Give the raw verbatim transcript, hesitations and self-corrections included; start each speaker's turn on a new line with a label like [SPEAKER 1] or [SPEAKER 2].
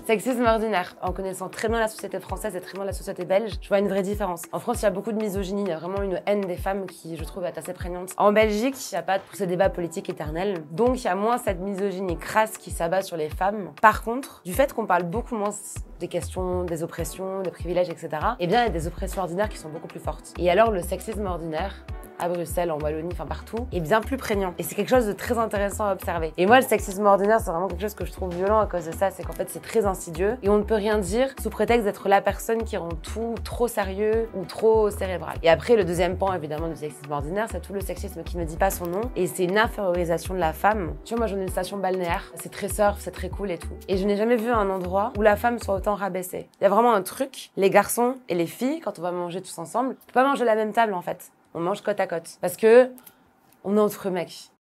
[SPEAKER 1] Sexisme ordinaire. En connaissant très bien la société française et très bien la société belge, je vois une vraie différence. En France, il y a beaucoup de misogynie, il y a vraiment une haine des femmes qui, je trouve, est assez prégnante. En Belgique, il n'y a pas tous ces débats politiques éternels, donc il y a moins cette misogynie crasse qui s'abat sur les femmes. Par contre, du fait qu'on parle beaucoup moins des questions, des oppressions, des privilèges, et cetera, eh bien, il y a des oppressions ordinaires qui sont beaucoup plus fortes. Et alors, le sexisme ordinaire, à Bruxelles, en Wallonie, enfin partout, est bien plus prégnant. Et c'est quelque chose de très intéressant à observer. Et moi, le sexisme ordinaire, c'est vraiment quelque chose que je trouve violent à cause de ça, c'est qu'en fait, c'est très insidieux et on ne peut rien dire sous prétexte d'être la personne qui rend tout trop sérieux ou trop cérébral. Et après, le deuxième pan, évidemment, du sexisme ordinaire, c'est tout le sexisme qui ne dit pas son nom et c'est une infériorisation de la femme. Tu vois, moi, j'en ai une station balnéaire, c'est très surf, c'est très cool et tout. Et je n'ai jamais vu un endroit où la femme soit autant rabaissée. Il y a vraiment un truc, les garçons et les filles, quand on va manger tous ensemble, on peut pas manger à la même table, en fait. On mange côte à côte. Parce que on est entre mecs.